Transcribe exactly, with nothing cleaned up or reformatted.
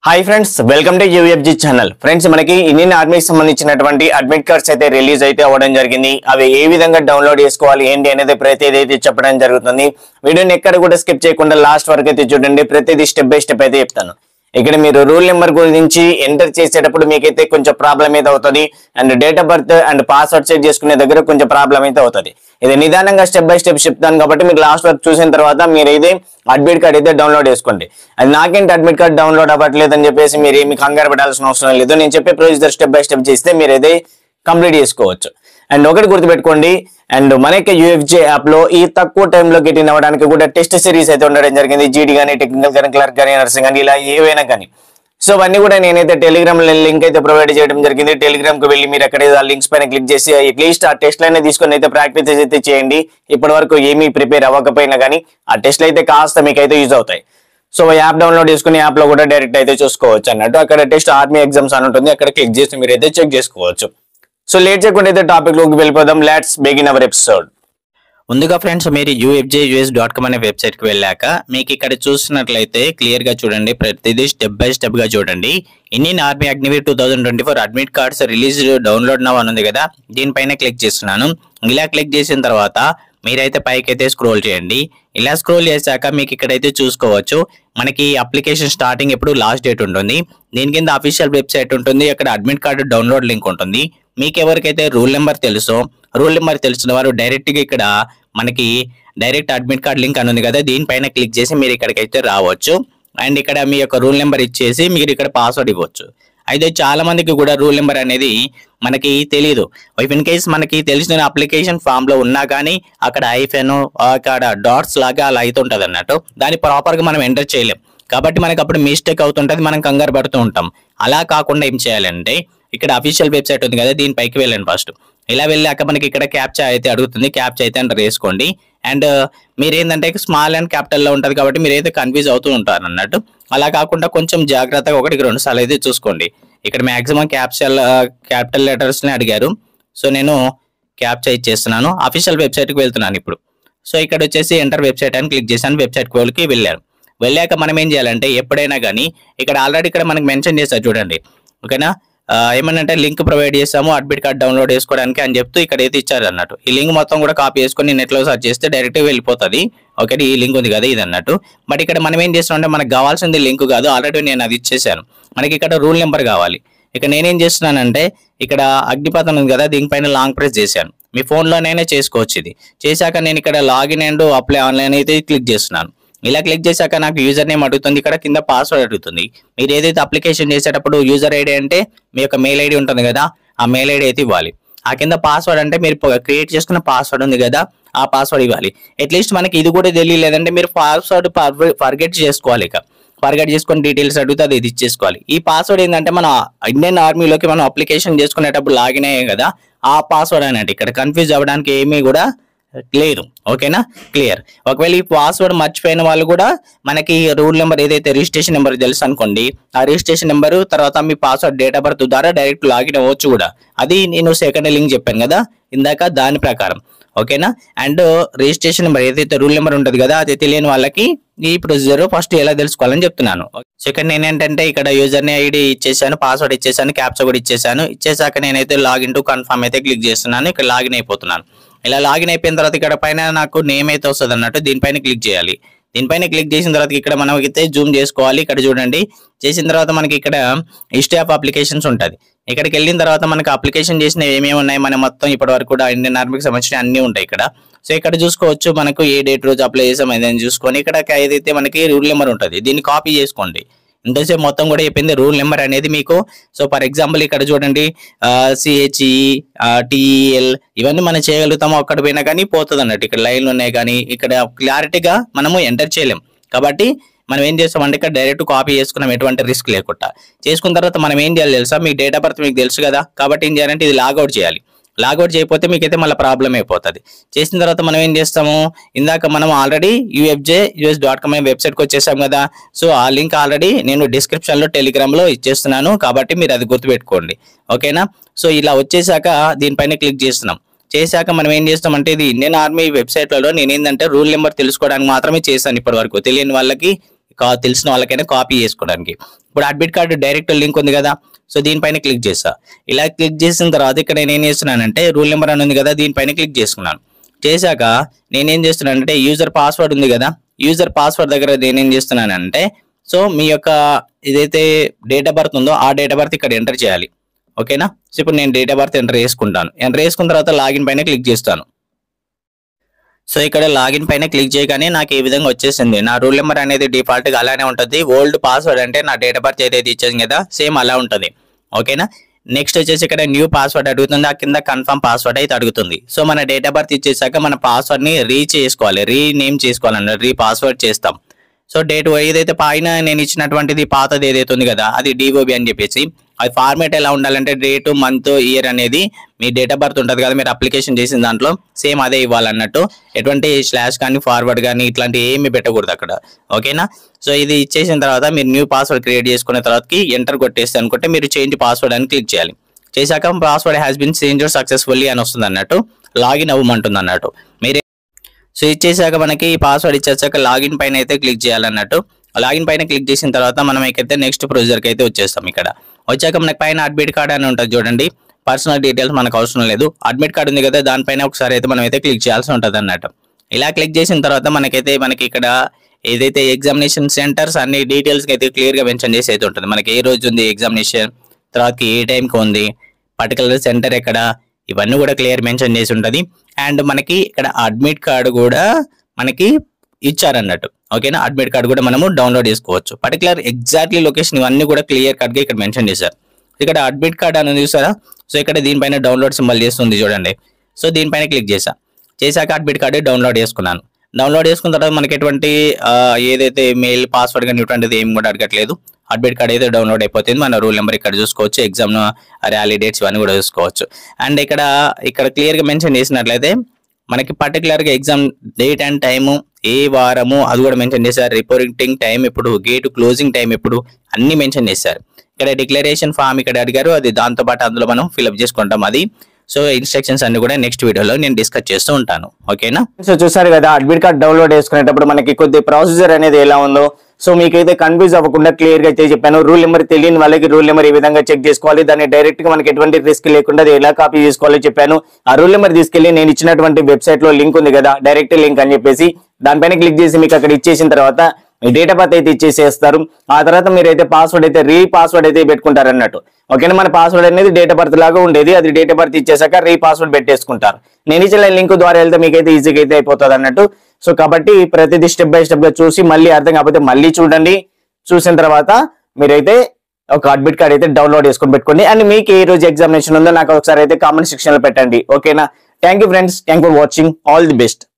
High friends welcome to UFG channel friends मन की Indian army संबंधी अडमिट कार्ड्स అయితే రిలీజ్ అయితే అవ్వడం జరిగింది అవి ఏ విధంగా డౌన్లోడ్ చేసుకోవాలి ఏంటి అనేది ప్రతిదీ అయితే చెప్పడం జరుగుతుంది వీడియోని ఎక్కడ కూడా స్కిప్ చేయకుండా లాస్ట్ వరకు అయితే చూడండి ప్రతిదీ స్టెప్ బై స్టెప్ అయితే చెప్తాను ఇక్కడ మీరు రూల్ నెంబర్ గురించి ఎంటర్ చేసేటప్పుడు మీకైతే కొంచెం ప్రాబ్లం అయితే అవుతది and date of birth and password set చేసుకునే దగ్గర కొంచెం ప్రాబ్లం అయితే అవుతది ఇది నిదానంగా స్టెప్ బై స్టెప్ చెప్తాను కాబట్టి మీరు లాస్ట్ వరకు చూసిన తర్వాత మీరు అయితే అడ్మిట్ కార్డ్ అయితే డౌన్లోడ్ చేసుకోండి అది నాకేంటి అడ్మిట్ కార్డ్ డౌన్లోడ్ అవ్వట్లేదు అని చెప్పేసి మీరు ఏమి కంగారు పడాల్సిన అవసరం లేదు నేను చెప్పే ప్రొసీజర్ స్టెప్ బై స్టెప్ చేస్తే మీరు అయితే కంప్లీట్ చేసుకోవచ్చు అండ్ ఒకటి గుర్తుపెట్టుకోండి అండ్ మనకి యూఎఫ్జే యాప్ లో ఈ తక్కువ టైంలో గెట్ ఇన్ అవ్వడానికి కూడా టెస్ట్ సిరీస్ అయితే ఉండడం జరిగింది జీడీ కానీ టెక్నికల్ కానీ క్లర్క్ కానీ నర్సింగ్ కానీ ఇలా ఏవైనా కానీ సో అవన్నీ కూడా నేనైతే టెలిగ్రామ్ లింక్ అయితే ప్రొవైడ్ చేయడం జరిగింది టెలిగ్రామ్ కు వెళ్ళి మీరు అక్కడైతే ఆ లింక్స్ పైన క్లిక్ చేసి అట్లీస్ట్ ఆ టెస్ట్ లైన్ తీసుకొని అయితే ప్రాక్టీస్ అయితే చేయండి ఇప్పటి వరకు ఏమీ ప్రిపేర్ అవ్వకపోయినా కానీ ఆ టెస్ట్లు అయితే కాస్త మీకైతే యూజ్ అవుతాయి సో యాప్ డౌన్లోడ్ చేసుకుని యాప్ లో కూడా డైరెక్ట్ అయితే చూసుకోవచ్చు అన్నట్టు అక్కడ టెస్ట్ ఆర్మీ ఎగ్జామ్స్ అని ఉంటుంది అక్కడ క్లిక్ చేసి మీరు అయితే చెక్ చేసుకోవచ్చు సో లేట్ చేయకుండా అయితే టాపిక్ లోకి వెళ్ళిపోదాం లెట్స్ బిగిన్ అవర్ ఎపిసోడ్ ముందుగా ఫ్రెండ్స్ మీరు యూఎఫ్జే యూఎస్ డాట్ కామ్ అనే వెబ్సైట్ కి వెళ్ళాక మీకు ఇక్కడ చూస్తున్నట్లయితే క్లియర్ గా చూడండి ప్రతిదీ స్టెప్ బై స్టెప్ గా చూడండి Indian army Agniveer two thousand twenty four admit cards release download now అని ఉంది కదా దీనిపైన క్లిక్ చేస్తున్నాను ఇలా క్లిక్ చేసిన తర్వాత మీరైతే పైకి అయితే స్క్రోల్ చేయండి ఇలా స్క్రోల్ చేశాక మీకు ఇక్కడైతే చూసుకోవచ్చు మనకి అప్లికేషన్ స్టార్టింగ్ ఎప్పుడు లాస్ట్ డేట్ ఉంటుంది దీని కింద అఫీషియల్ వెబ్సైట్ ఉంటుంది అక్కడ అడ్మిట్ కార్డు డౌన్లోడ్ లింక్ ఉంటుంది మీకు ఎవరికైతే రూల్ నెంబర్ తెలుసో రూల్ నెంబర్ తెలిసిన వారు డైరెక్ట్ గా ఇక్కడ మనకి డైరెక్ట్ అడ్మిట్ కార్డ్ లింక్ అని ఉంది కదా దీనిపైన క్లిక్ చేసి మీరు ఇక్కడికైతే రావచ్చు అండ్ ఇక్కడ మీ యొక్క రూల్ నెంబర్ ఇచ్చేసి మీరు ఇక్కడ పాస్వర్డ్ ఇవ్వచ్చు అయితే చాలా మందికి కూడా రూల్ నెంబర్ అనేది మనకి తెలియదు ఇన్ కేస్ మనకి తెలిసిన అప్లికేషన్ ఫామ్ లో ఉన్నా కానీ అక్కడ ఐఫెన్ అక్కడ డాట్స్ లాగా అలా అవుతుంటది అన్నట్టు దాన్ని ప్రాపర్ గా మనం ఎంటర్ చేయలేం కాబట్టి మనకి అప్పుడు మిస్టేక్ అవుతుంటది మనం కంగారు పడుతూ ఉంటాం అలా కాకుండా ఏం చేయాలంటే ఇక్కడ అఫీషియల్ వెబ్సైట్ ఉంది కదా దీనిపైకి వెళ్ళండి ఫస్ట్ ఇలా వెళ్ళాక మనకి ఇక్కడ క్యాప్చా అయితే అడుగుతుంది క్యాప్చా అయితే ఎంటర్ చేసుకోండి అండ్ మీరు ఏంటంటే స్మాల్ అండ్ క్యాపిటల్ లో ఉంటది కాబట్టి మీరు అయితే కన్ఫ్యూజ్ అవుతూ ఉంటారు అన్నట్టు అలా కాకుండా కొంచెం జాగ్రత్తగా ఒకటికి రెండు సార్లు అయితే చూసుకోండి ఇక్కడ మాక్సిమం క్యాప్చల్ క్యాపిటల్ లెటర్స్ ని అడిగారు సో నేను క్యాప్చా ఇచ్చేస్తున్నాను అఫీషియల్ వెబ్సైట్ కి వెళ్తున్నాను ఇప్పుడు సో ఇక్కడ వచ్చేసి ఎంటర్ వెబ్సైట్ అని క్లిక్ చేశాను వెబ్సైట్ కి వెళ్ళారు వెళ్ళాక మనం ఏం చేయాలంటే ఎప్పుడైనా కానీ ఇక్కడ ఆల్రెడీ ఇక్కడ మనకి మెన్షన్ చేస్తారు చూడండి ఓకేనా ఏమనంటే లింక్ ప్రొవైడ్ చేస్తాము అడ్మిట్ కార్డ్ డౌన్లోడ్ చేసుకోవడానికి అని చెప్తూ ఇక్కడ అయితే ఇచ్చారు అన్నట్టు ఈ లింక్ మొత్తం కూడా కాపీ చేసుకొని నెట్ లో సర్చ్ చేస్తే డైరెక్ట్ వెళ్ళిపోతుంది ఓకే ఈ లింక్ ఉంది కదా ఇది అన్నట్టు బట్ ఇక్కడ మనం ఏం చేస్తున్నాం అంటే మనకు కావాల్సింది లింక్ కాదు ఆల్రెడీ నేను అది ఇచ్చేసాను మనకి ఇక్కడ రూల్ నెంబర్ కావాలి ఇక నేనేం చేస్తున్నానంటే ఇక్కడ అగ్నిపథం ఉంది కదా దీనిపైన లాంగ్ ప్రెస్ చేశాను మీ ఫోన్ లోనైనా చేసుకోవచ్చు ఇది చేశాక నేను ఇక్కడ లాగిన్ అండ్ అప్లై ఆన్లైన్ అయితే క్లిక్ చేస్తున్నాను ఇలా క్లిక్ చేశాక నాకు యూజర్ నేమ్ అడుగుతుంది ఇక్కడ కింద పాస్వర్డ్ అడుగుతుంది మీరు ఏదైతే అప్లికేషన్ చేసేటప్పుడు యూజర్ ఐడి అంటే మీ యొక్క మెయిల్ ఐడి ఉంటుంది కదా ఆ మెయిల్ ఐడి అయితే ఇవ్వాలి ఆ కింద పాస్వర్డ్ అంటే మీరు క్రియేట్ చేసుకున్న పాస్వర్డ్ ఉంది కదా ఆ పాస్వర్డ్ ఇవ్వాలి అట్లీస్ట్ మనకి ఇది కూడా తెలియలేదంటే మీరు పాస్వర్డ్ ఫర్గెట్ చేసుకోవాలి ఇక ఫర్గెట్ చేసుకుని డీటెయిల్స్ అడిగితే అది ఇది ఇచ్చేసుకోవాలి ఈ పాస్వర్డ్ ఏంటంటే మన ఇండియన్ ఆర్మీలోకి మనం అప్లికేషన్ చేసుకునేటప్పుడు లాగిన్ అయ్యాం కదా ఆ పాస్వర్డ్ అన్నట్టు ఇక్కడ కన్ఫ్యూజ్ అవ్వడానికి ఏమీ కూడా లేదు ఓకేనా క్లియర్ ఒకవేళ ఈ పాస్వర్డ్ మర్చిపోయిన వాళ్ళు కూడా మనకి రూల్ నెంబర్ ఏదైతే రిజిస్ట్రేషన్ నెంబర్ తెలుసు అనుకోండి ఆ రిజిస్ట్రేషన్ నెంబర్ తర్వాత మీ పాస్వర్డ్ డేట్ ఆఫ్ బర్త్ ద్వారా డైరెక్ట్ లాగిన్ అవ్వచ్చు కూడా అది నేను సెకండ్ లింక్ చెప్పాను కదా ఇందాక దాని ప్రకారం ఓకేనా అండ్ రిజిస్ట్రేషన్ నెంబర్ ఏదైతే రూల్ నెంబర్ ఉంటుంది కదా అది తెలియని వాళ్ళకి ఈ ప్రొసీజర్ ఫస్ట్ ఎలా తెలుసుకోవాలని చెప్తున్నాను సెకండ్ నేనేంటంటే ఇక్కడ యూజర్ ఐడి ఇచ్చేసాను పాస్వర్డ్ ఇచ్చేసాను క్యాప్చా కూడా ఇచ్చేసాను ఇచ్చేసాక నేనైతే లాగిన్ టు కన్ఫర్మ్ అయితే క్లిక్ చేస్తున్నాను ఇక్కడ లాగిన్ అయిపోతున్నాను ఇలా లాగిన్ అయిపోయిన తర్వాత ఇక్కడ పైన నాకు నేమ్ అయితే వస్తుంది అన్నట్టు దీనిపైన క్లిక్ చేయాలి దీనిపైన క్లిక్ చేసిన తర్వాత ఇక్కడ మనం అయితే జూమ్ చేసుకోవాలి ఇక్కడ చూడండి చేసిన తర్వాత మనకి ఇక్కడ హిస్టరీ ఆఫ్ అప్లికేషన్స్ ఉంటుంది ఇక్కడికి వెళ్ళిన తర్వాత మనకి అప్లికేషన్ చేసిన ఏమేమి ఉన్నాయి మనం మొత్తం ఇప్పటి వరకు కూడా ఇండియన్ ఆర్మీకి సంబంధించిన అన్ని ఉంటాయి ఇక్కడ సో ఇక్కడ చూసుకోవచ్చు మనకు ఏ డేట్ రోజు అప్లై చేసాం ఏదైనా చూసుకొని ఇక్కడ ఏదైతే మనకి రూల్ నెంబర్ ఉంటుంది దీన్ని కాపీ చేసుకోండి ఇంతసేపు మొత్తం కూడా చెప్పింది రూల్ నెంబర్ అనేది మీకు సో ఫర్ ఎగ్జాంపుల్ ఇక్కడ చూడండి సిహెచ్ఈ టిఈఎల్ ఇవన్నీ మనం చేయగలుగుతాము అక్కడ పోయినా కానీ పోతుంది అన్నట్టు ఇక్కడ లైన్లు ఉన్నాయి కానీ ఇక్కడ క్లారిటీగా మనము ఎంటర్ చేయలేం కాబట్టి మనం ఏం చేస్తామంటే ఇక్కడ డైరెక్ట్ కాపీ చేసుకున్నాం ఎటువంటి రిస్క్ లేకుండా చేసుకున్న తర్వాత మనం ఏం చేయాలి తెలుసా మీ డేట్ ఆఫ్ బర్త్ మీకు తెలుసు కదా కాబట్టి ఏం చేయాలంటే ఇది లాగౌట్ చేయాలి లాగౌట్ చేయకపోతే మీకైతే మళ్ళీ ప్రాబ్లం అయిపోతుంది చేసిన తర్వాత మనం ఏం చేస్తాము ఇందాక మనం already UFJ US dot com అనే వెబ్సైట్కి వచ్చేసాం కదా సో ఆ లింక్ ఆల్రెడీ నేను డిస్క్రిప్షన్లో టెలిగ్రామ్లో ఇచ్చేస్తున్నాను కాబట్టి మీరు అది గుర్తుపెట్టుకోండి ఓకేనా సో ఇలా వచ్చేసాక దీనిపైన క్లిక్ చేస్తున్నాం చేశాక మనం ఏం చేస్తామంటే ఇది ఇండియన్ ఆర్మీ వెబ్సైట్లలో నేను ఏంటంటే రూల్ నెంబర్ తెలుసుకోవడానికి మాత్రమే చేశాను ఇప్పటి వరకు తెలియని వాళ్ళకి కా- తెలిసిన వాళ్ళకైనా కాపీ చేసుకోవడానికి. ఇప్పుడు అడ్మిట్ కార్డు డైరెక్ట్ లింక్ ఉంది కదా, సో దీనిపైన క్లిక్ చేస్తా. ఇలా క్లిక్ చేసిన తర్వాత ఇక్కడ నేను ఏం చేస్తున్నానంటే రూల్ నెంబర్ అని ఉంది కదా, దీనిపైన క్లిక్ చేసుకున్నాను. చేశాక నేనేం చేస్తున్నానంటే యూజర్ పాస్వర్డ్ ఉంది కదా, యూజర్ పాస్వర్డ్ దగ్గర నేనేం చేస్తున్నానంటే సో మీ యొక్క ఏదైతే డేట్ ఆఫ్ బర్త్ ఉందో ఆ డేట్ ఆఫ్ బర్త్ ఇక్కడ ఎంటర్ చేయాలి. ఓకేనా, సో ఇప్పుడు నేను డేట్ ఆఫ్ బర్త్ ఎంటర్ చేసుకుంటాను. ఎంటర్ చేసుకున్న తర్వాత లాగిన్ పైన క్లిక్ చేస్తాను. సో ఇక్కడ లాగిన్ పైన క్లిక్ చేయగానే నాకు ఈ విధంగా వచ్చేసింది. నా రూల్ నెంబర్ అనేది డిఫాల్ట్ గా అలానే ఉంటుంది. ఓల్డ్ పాస్వర్డ్ అంటే నా డేట్ ఆఫ్ బర్త్ ఏదైతే ఇచ్చాను కదా సేమ్ అలా ఉంటుంది. ఓకేనా, నెక్స్ట్ వచ్చేసి ఇక్కడ న్యూ పాస్వర్డ్ అడుగుతుంది, ఆ కింద కన్ఫర్మ్ పాస్వర్డ్ అయితే అడుగుతుంది. సో మన డేట్ ఆఫ్ బర్త్ ఇచ్చేసాక మన పాస్వర్డ్ ని రీ చేసుకోవాలి, రీనేమ్ చేసుకోవాలన్నమాట, రీ పాస్వర్డ్ చేస్తాం. సో డేట్ ఏదైతే పైన నేను ఇచ్చినటువంటిది పాతది ఏదైతే ఉంది కదా అది డిఓబి అని చెప్పేసి, అది ఫార్మేట్ ఎలా ఉండాలంటే డేట్, మంత్, ఇయర్ అనేది మీ డేట్ ఆఫ్ బర్త్ ఉంటుంది కదా మీరు అప్లికేషన్ చేసిన దాంట్లో సేమ్ అదే ఇవ్వాలన్నట్టు. ఎటువంటి స్లాష్ కానీ ఫార్వర్డ్ కానీ ఇట్లాంటి ఏమి పెట్టకూడదు అక్కడ. ఓకేనా, సో ఇది ఇచ్చేసిన తర్వాత మీరు న్యూ పాస్వర్డ్ క్రియేట్ చేసుకున్న తర్వాతకి ఎంటర్ కొట్టేస్తే అనుకుంటే మీరు చేంజ్ పాస్వర్డ్ అని క్లిక్ చేయాలి. చేశాక password has been change successfully అని వస్తుంది అన్నట్టు, లాగిన్ అవ్వమంటుంది అన్నట్టు. మీరు సో ఇచ్చేసాక మనకి పాస్వర్డ్ ఇచ్చేసాక లాగిన్ పైన అయితే క్లిక్ చేయాలన్నట్టు. లాగిన్ పైన క్లిక్ చేసిన తర్వాత మనం అయితే నెక్స్ట్ ప్రొసీజర్కి అయితే వచ్చేస్తాం. ఇక్కడ వచ్చాక మనకి పైన అడ్మిట్ కార్డ్ అని ఉంటుంది చూడండి, పర్సనల్ డీటెయిల్స్ మనకు అవసరం లేదు. అడ్మిట్ కార్డ్ ఉంది కదా దానిపైన ఒకసారి అయితే మనం అయితే క్లిక్ చేయాల్సి ఉంటుంది అన్నట్టు. ఇలా క్లిక్ చేసిన తర్వాత మనకైతే మనకి ఇక్కడ ఏదైతే ఎగ్జామినేషన్ సెంటర్స్ అన్ని డీటెయిల్స్కి అయితే క్లియర్గా మెన్షన్ చేసి అయితే ఉంటుంది. మనకి ఏ రోజు ఉంది ఎగ్జామినేషన్, తర్వాత ఏ టైంకి ఉంది, పర్టికులర్ సెంటర్ ఎక్కడ, ఇవన్నీ కూడా క్లియర్ మెన్షన్ చేసి ఉంటుంది. అండ్ మనకి ఇక్కడ అడ్మిట్ కార్డు కూడా మనకి ఇచ్చారన్నట్టు. ఓకేనా, అడ్మిట్ కార్డు కూడా మనము డౌన్లోడ్ చేసుకోవచ్చు. పర్టికులర్ ఎగ్జాక్ట్లీ లొకేషన్ ఇవన్నీ కూడా క్లియర్ కట్ గా ఇక్కడ మెన్షన్ చేశారు. ఇక్కడ అడ్మిట్ కార్డ్ అని చూసారా, సో ఇక్కడ దీనిపైన డౌన్లోడ్ సింబల్ చేస్తుంది చూడండి. సో దీనిపైన క్లిక్ చేశా. చేశాక అడ్మిట్ కార్డు డౌన్లోడ్ చేసుకున్నాను. డౌన్లోడ్ చేసుకున్న తర్వాత మనకి ఎటువంటి ఏదైతే మెయిల్ పాస్వర్డ్ కానీ ఇటువంటిది ఏం కూడా అడగట్లేదు. అడ్మిట్ కార్డ్ అయితే డౌన్లోడ్ అయిపోతుంది. మన రూల్ నెంబర్ ఇక్కడ చూసుకోవచ్చు, ఎగ్జామ్ ర్యాలీ డేట్స్ ఇవన్నీ కూడా చూసుకోవచ్చు. అండ్ ఇక్కడ ఇక్కడ క్లియర్ గా మెన్షన్ చేసినట్లయితే మనకి పర్టికులర్ గా ఎగ్జామ్ డేట్ అండ్ టైము, ఏ వారము అది కూడా మెన్షన్ చేశారు. రిపోర్టింగ్ టైం ఎప్పుడు, గేట్ క్లోజింగ్ టైం ఎప్పుడు అన్ని మెన్షన్ చేశారు. ఇక్కడ డిక్లరేషన్ ఫామ్ ఇక్కడ అడిగారు, అది దాంతో పాటు అందులో మనం ఫిల్అప్ చేసుకుంటాం అది. సో ఇన్స్ట్రక్షన్స్ అన్ని కూడా నెక్స్ట్ వీడియోలో నేను డిస్కస్ చేస్తూ ఉంటాను. ఓకేనా, సో చూసారు కదా అడ్మిట్ కార్డ్ డౌన్లోడ్ చేసుకునేటప్పుడు మనకి కొద్ది ప్రొసీజర్ అనేది ఎలా ఉందో. సో మీకైతే కన్ఫ్యూజ్ అవ్వకుండా క్లియర్ గా అయితే చెప్పాను. రూల్ నెంబర్ తెలియని వాళ్ళకి రూల్ నెంబర్ ఏ విధంగా చెక్ చేసుకోవాలి, దాన్ని డైరెక్ట్ గా మనకి ఎటువంటి రిస్క్ లేకుండా అది ఎలా కాపీ చేసుకోవాలో చెప్పాను. ఆ రూల్ నెంబర్ తీసుకెళ్లి నేను ఇచ్చినటువంటి వెబ్సైట్ లో లింక్ ఉంది కదా డైరెక్ట్ లింక్ అని చెప్పేసి దానిపైన క్లిక్ చేసి మీకు అక్కడ ఇచ్చేసిన తర్వాత మీ డేట్ ఆఫ్ బర్త్ అయితే ఇచ్చేసేస్తారు. ఆ తర్వాత మీరు అయితే పాస్వర్డ్ అయితే రీ పాస్వర్డ్ అయితే పెట్టుకుంటారు అన్నట్టు. ఓకేనా, మన పాస్వర్డ్ అనేది డేట్ ఆఫ్ బర్త్ లాగా ఉండేది, అది డేట్ ఆఫ్ బర్త్ ఇచ్చేసాక రీ పాస్వర్డ్ పెట్టేసుకుంటారు. నేను ఇచ్చిన లింక్ ద్వారా వెళ్తే మీకైతే ఈజీగా అయితే అయిపోతుంది అన్నట్టు. సో కాబట్టి ప్రతిదీ స్టెప్ బై స్టెప్ గా చూసి మళ్ళీ అర్థం కాకపోతే మళ్ళీ చూడండి. చూసిన తర్వాత మీరైతే ఒక అడ్మిట్ కార్డ్ అయితే డౌన్లోడ్ చేసుకొని పెట్టుకోండి. అండ్ మీకు ఏ రోజు ఎగ్జామినేషన్ ఉందో నాకు ఒకసారి అయితే కామెంట్ సెక్షన్ లో పెట్టండి. ఓకేనా, thank you friends, thank for watching, all the best.